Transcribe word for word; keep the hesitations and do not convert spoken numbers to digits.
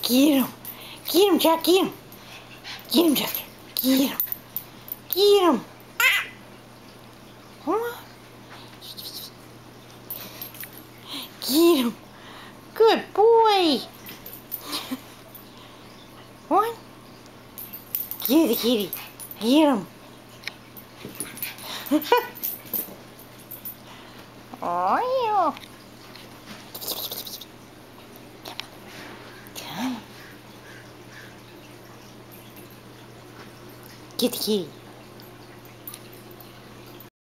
Get him. Get him, Jack. Get him. Get him, Jack. Get him. Get him. Ah! Come on. Get him. Good boy. One. Get the kitty. Get him. Oh, yeah. Come on. Get the kitty.